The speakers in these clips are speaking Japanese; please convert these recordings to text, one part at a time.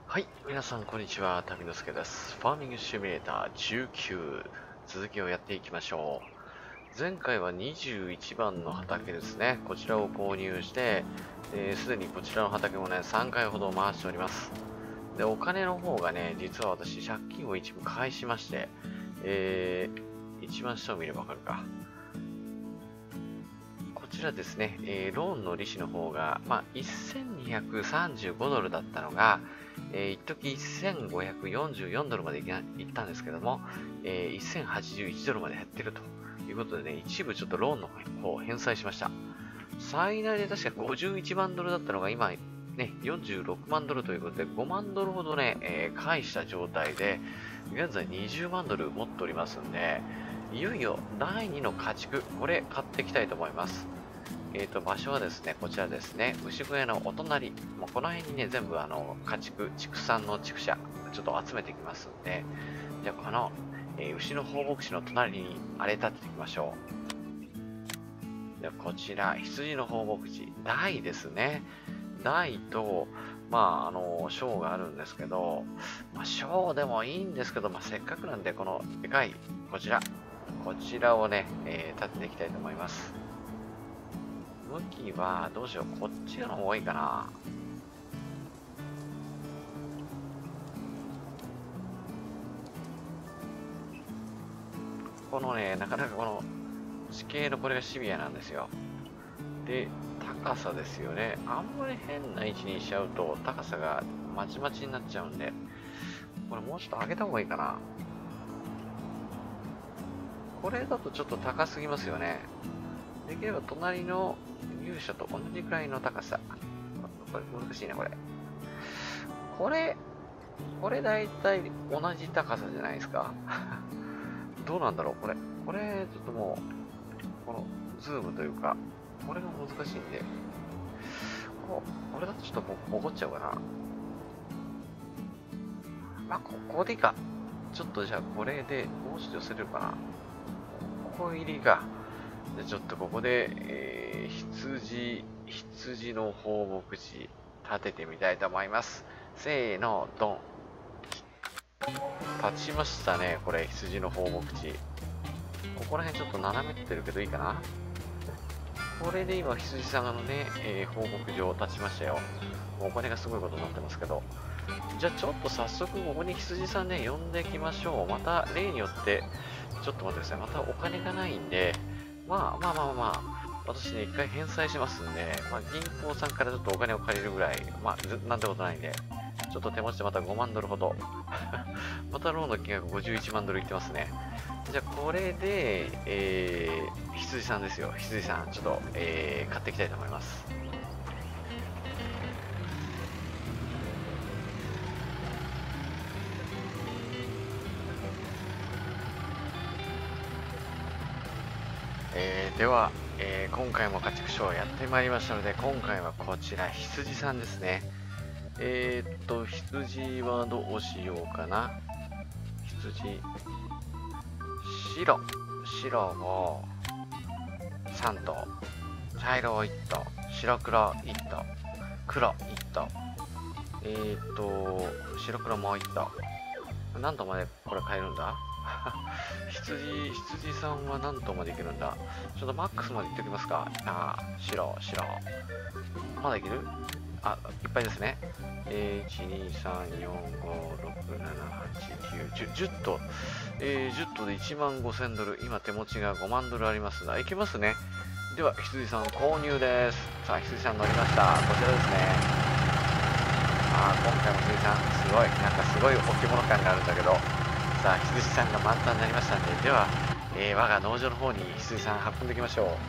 はい、皆さんこんにちは、旅のすけです。ファーミングシミュレーター19、続きをやっていきましょう。前回は21番の畑ですね、こちらを購入して、すでにこちらの畑もね、3回ほど回しております。で、お金の方がね、実は私、借金を一部返しまして、一番下を見ればわかるか。こちらですね、ローンの利子の方が、1235ドルだったのが、一時1544ドルまでいったんですけども、1081ドルまで減ってるということでね、一部ちょっとローンの方を返済しました。最大で確か51万ドルだったのが今、ね、46万ドルということで、5万ドルほどね、返した状態で、現在20万ドル持っておりますんで、いよいよ第2の家畜、これ買っていきたいと思います。場所はですね、こちらですね、牛小屋のお隣、もうこの辺にね、全部家畜、畜産の畜舎、ちょっと集めてきますんで、じゃあこの、牛の放牧地の隣にあれ立てていきましょう。ではこちら、羊の放牧地、台ですね。台と、小があるんですけど、小でもいいんですけど、せっかくなんで、このでかい、こちらをね、立てていきたいと思います。向きは、どうしよう。こっちの方がいいかな。このね、なかなかこの地形のこれがシビアなんですよ。で、高さですよね。あんまり変な位置にしちゃうと、高さがまちまちになっちゃうんで、これもうちょっと上げた方がいいかな。これだとちょっと高すぎますよね。できれば隣の勇者と同じくらいの高さ。これ難しいね、これ。これだいたい同じ高さじゃないですか。どうなんだろう、これ。これ、ちょっともう、このズームというか、これが難しいんで、これだとちょっとボコっちゃうかな。ここでいいか。ちょっとじゃあこれで、もうちょっと寄せれるかな。ここ入りが。じゃちょっとここで、羊の放牧地立ててみたいと思います。せーの、ドン。立ちましたね、これ、羊の放牧地。ここら辺ちょっと斜めってるけどいいかな。これで今、羊さんのね、放牧場立ちましたよ。お金がすごいことになってますけど。じゃあちょっと早速ここに羊さんね、呼んでいきましょう。また例によって、ちょっと待ってください。またお金がないんで、私ね、一回返済しますんで、銀行さんからちょっとお金を借りるぐらい、なんてことないんで、ちょっと手持ちでまた5万ドルほど。またローンの金額51万ドルいってますね。じゃあこれで、羊さんですよ。羊さん、ちょっと、買っていきたいと思います。では、今回も家畜ショーやってまいりましたので、今回はこちら、羊さんですね。羊はどうしようかな。羊、白を3頭、茶色を1頭、白黒1頭、黒1頭、白黒もう1頭。何頭までこれ買えるんだ羊さんは何頭までいけるんだ。ちょっとマックスまでいっておきますか。白。まだいける？いっぱいですね。1、2、3、4、5、6、7、8、9、10頭。10頭で1万5000ドル。今手持ちが5万ドルありますが、いけますね。では、羊さん購入です。さあ、羊さん乗りました。こちらですね。今回も羊さん、すごい置物感があるんだけど、さあ、羊さんが満タンになりましたんで、では、我が農場の方に羊さん運んでいきましょう。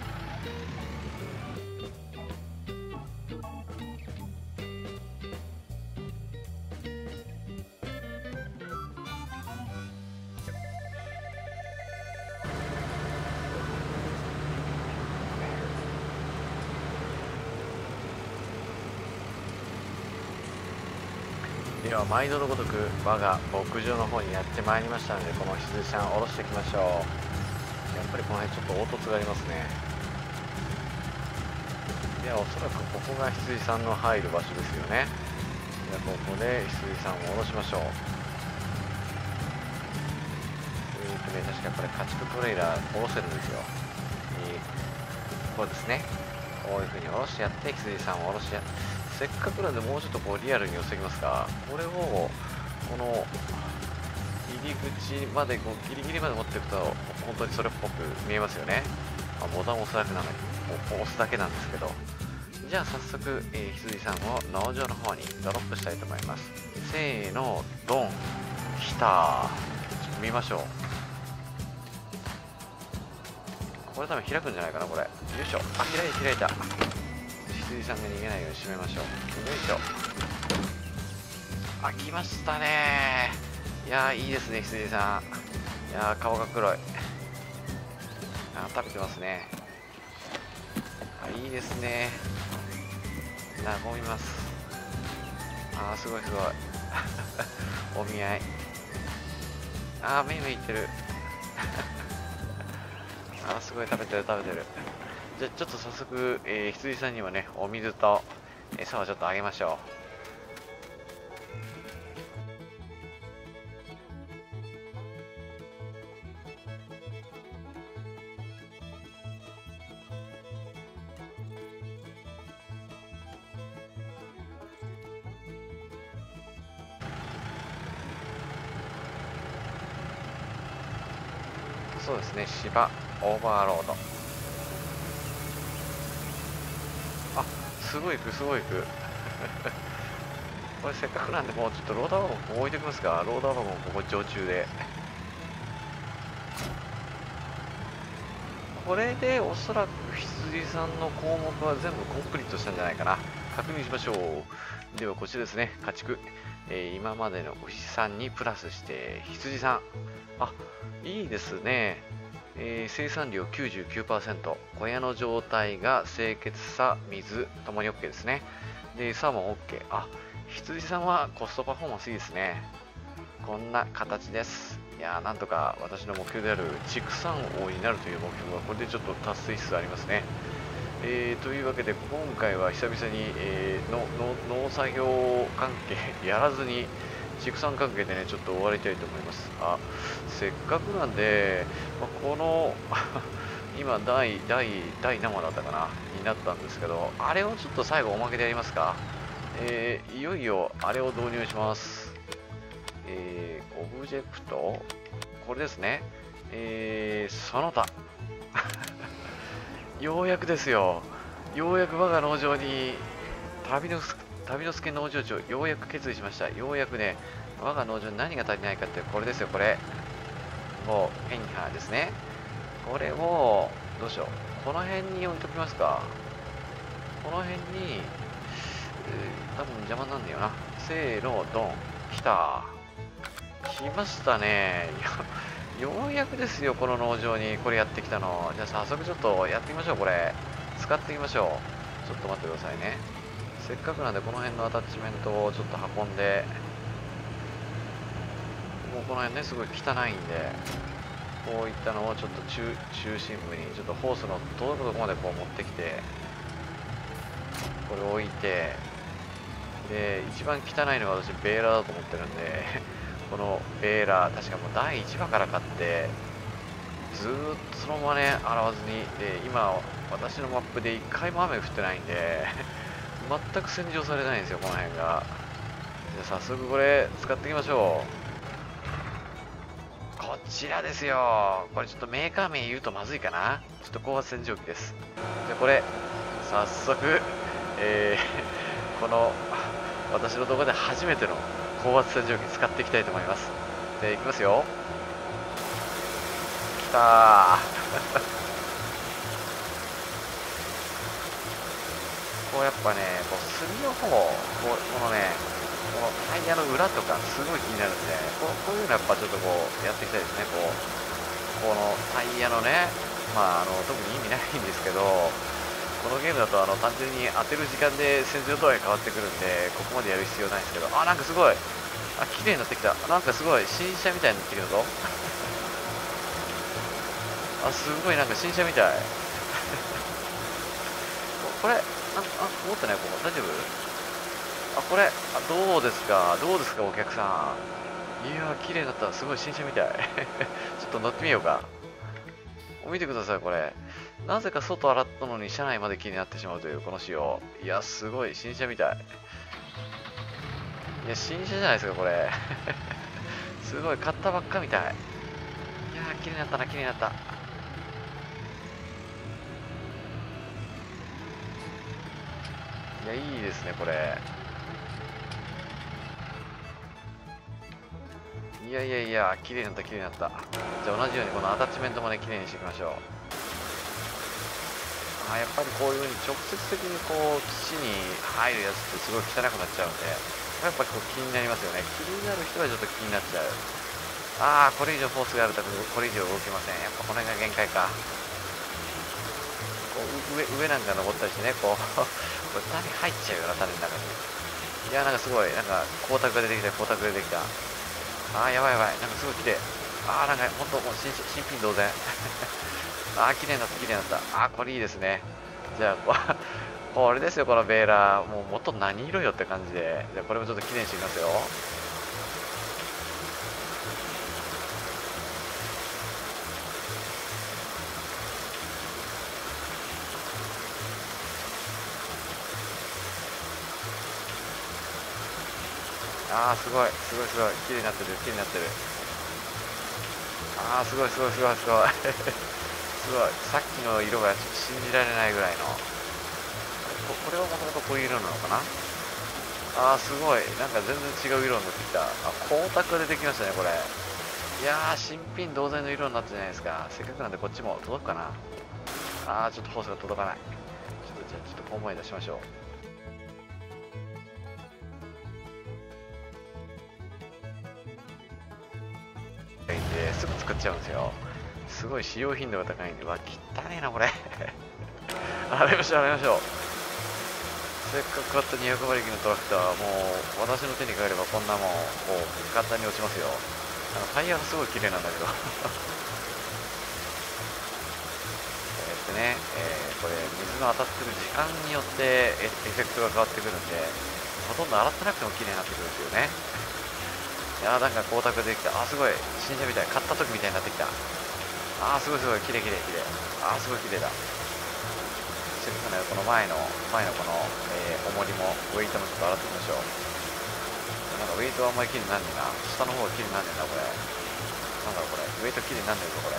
では毎度のごとく我が牧場の方にやってまいりましたので、この羊さん下ろしていきましょう。やっぱりこの辺ちょっと凹凸がありますね。ではおそらくここが羊さんの入る場所ですよね。 じゃあここで羊さんを下ろしましょう。確かこれ家畜トレーラー下ろせるんですよ。こうですね。こういう風に下ろしてやって、羊さんを下ろしてせっかくなんでもうちょっとこうリアルに寄せてきますが、これをこの入り口までこうギリギリまで持っていくと本当にそれっぽく見えますよね。ボタンを押すだけなんですけど、じゃあ早速、羊さんを農場の方にドロップしたいと思います。せーの、ドン、来たー。ちょっと見ましょう。これ多分開くんじゃないかな、これ。よいしょ。あ、開いた。羊さんが逃げないように閉めましょう。よいしょ。開きましたねー。いやー、いいですね、羊さん。いやー、顔が黒い。食べてますね。いいですね。和みます。すごいお見合い。めいめいいってる。すごい食べてる。じゃあちょっと早速、羊さんにはね、お水と餌をちょっとあげましょう。そうですね、芝オーバーロード。すごい行くこれせっかくなんでもうちょっとローダーワゴン置いておきますか。ローダーワゴンここ常駐で。これでおそらく羊さんの項目は全部コンプリートしたんじゃないかな。確認しましょう。ではこちらですね、家畜、今までの牛さんにプラスして羊さん。いいですね。生産量 99%、小屋の状態が清潔さ、水ともに OK ですね。で、餌も OK。羊さんはコストパフォーマンスいいですね。こんな形です。いやー、なんとか私の目標である畜産王になるという目標がこれでちょっと達成しつつありますね。というわけで今回は久々に、農作業関係やらずに畜産関係でねちょっと終わりたいと思います。せっかくなんで、この今第何話だったかなになったんですけど、あれをちょっと最後おまけでやりますか。いよいよあれを導入します。オブジェクトこれですね。その他ようやくですよ。ようやく我が農場に旅の助農場長ようやく決意しました。ようやくね、我が農場に何が足りないかってこれですよ。これもうペンハーですね。これをどうしよう。この辺に置いときますか。この辺に、多分邪魔なんだよな。せーのドン。来た。来ましたね。ようやくですよ、この農場にこれやってきたの。じゃあ早速ちょっとやってみましょう。これ使ってみましょう。ちょっと待ってくださいね。せっかくなんでこの辺のアタッチメントをちょっと運んで、もうこの辺ねすごい汚いんで、こういったのをちょっと中心部にちょっとホースの届くところまでこう持ってきて、これを置いて、で一番汚いのが私ベーラーだと思ってるんでこのベーラー確かもう第1話から買ってずーっとそのままね洗わずに、で今私のマップで1回も雨降ってないんで全く洗浄されないんですよ、この辺が。じゃあ早速これ使っていきましょう。こちらですよ。これちょっとメーカー名言うとまずいかな。ちょっと高圧洗浄機です。じゃあこれ早速、この私の動画で初めての高圧洗浄機使っていきたいと思います。でいきますよ。きたーこうやっぱね、こう炭の方、このね、このタイヤの裏とかすごい気になるんで、こういうのやっぱちょっとこうやっていきたいですね。このタイヤのね、特に意味ないんですけど、このゲームだと単純に当てる時間で洗浄度合い変わってくるんで、ここまでやる必要ないんですけど、なんかすごい、綺麗になってきた。なんかすごい新車みたいになってきたぞ。すごいなんか新車みたい。これ、持ってないここ大丈夫？ あ、これ、どうですかどうですか、お客さん。いやー、綺麗になった。すごい新車みたい。ちょっと乗ってみようか。見てください、これ。なぜか外洗ったのに車内まで綺麗になってしまうというこの仕様。いや、すごい、新車みたい。いや、新車じゃないですか、これ。すごい、買ったばっかみたい。いやー、綺麗になったな、綺麗になった。いや、いいですね、これ。いやいやいや、綺麗になった、綺麗になった。じゃあ同じようにこのアタッチメントもね、綺麗にしていきましょう。やっぱりこういう風に直接的にこう、土に入るやつってすごい汚くなっちゃうんで、やっぱこう気になりますよね。気になる人はちょっと気になっちゃう。これ以上フォースがあるとこれ以上動きません。やっぱこの辺が限界か。こう上なんか登ったりしてね、こう、これ種入っちゃうよな、種の中に。いや、なんかすごい、なんか光沢が出てきた、光沢が出てきた。やばいやばい。なんかすごい綺麗。なんかほんともう新品同然。綺麗になった、綺麗になった。これいいですね。じゃあ、これですよ、このベーラー。もう元何色よって感じで。じゃあ、これもちょっと綺麗にしてみますよ。すごい、すごい、すごい。綺麗になってる、綺麗になってる。すごい、すごい、すごい、すごい。すごい。さっきの色がちょっと信じられないぐらいの。これはもともとこういう色なのかな。すごい。なんか全然違う色になってきた。光沢でできましたね、これ。いやー、新品同然の色になったじゃないですか。せっかくなんでこっちも届くかな。ちょっとホースが届かない。じゃあちょっとこう前出しましょう。すぐ作っちゃうんですよ。すごい使用頻度が高いんで、汚ねえな、これ。洗いましょう、洗いましょう。せっかく買った200馬力のトラクター、もう私の手に帰ればこんなもん、こう、簡単に落ちますよ。タイヤがすごい綺麗なんだけど。これ、水の当たってる時間によってエフェクトが変わってくるんで、ほとんど洗ってなくても綺麗になってくるんですよね。なんか光沢できた。すごい。新車みたい。買った時みたいになってきた。すごいすごい。綺麗綺麗綺麗。すごい綺麗だ。せっかくね、この前のこの、重りも、ウェイトもちょっと洗ってみましょう。なんかウェイトはあんまり綺麗になんねえな。下の方が綺麗になんねえな、これ。なんだろう、これ。ウェイト綺麗になんねえぞ、これ。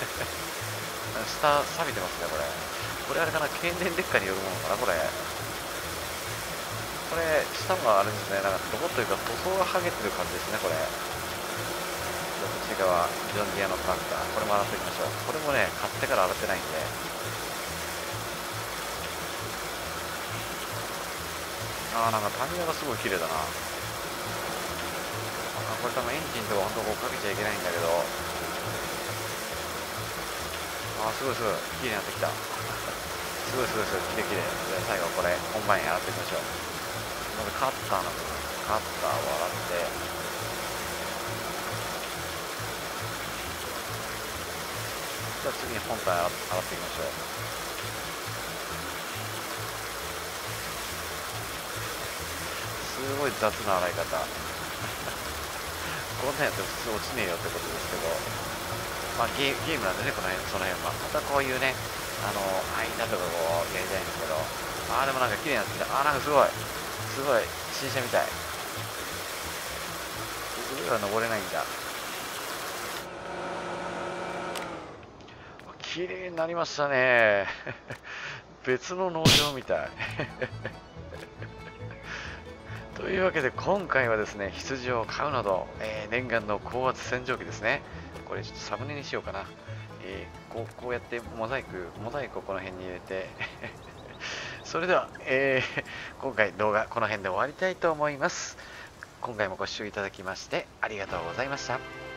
下、錆びてますね、これ。これあれかな、経年劣化によるものかな、これ。これ、下があれですね、なんか、どこというか、塗装が剥げてる感じですね、これ。こっち側、ジョンディアのトラクター。これも洗っていきましょう。これもね、買ってから洗ってないんで。なんかタイヤがすごい綺麗だな。これ多分エンジンとか本当こうかけちゃいけないんだけど。すごいすごい。綺麗になってきた。すごいすごいすごい。綺麗綺麗。じゃあ最後これ、コンバイン洗っていきましょう。まずカッターの部分。カッターを洗って、じゃあ次に本体洗っていきましょう。すごい雑な洗い方。こんなんやって普通落ちねえよってことですけど、ゲームなんでね、その辺は。またこういうね、間とかこうやりたいんですけど、でもなんか綺麗になってきた。なんかすごい、すごい、新車みたい。上は登れないんだ。綺麗になりましたね。別の農場みたい。というわけで今回はですね、羊を飼うなど、念願の高圧洗浄機ですね。これちょっとサムネにしようかな。こうやってモザイクをこの辺に入れてそれでは、今回動画この辺で終わりたいと思います。今回もご視聴いただきましてありがとうございました。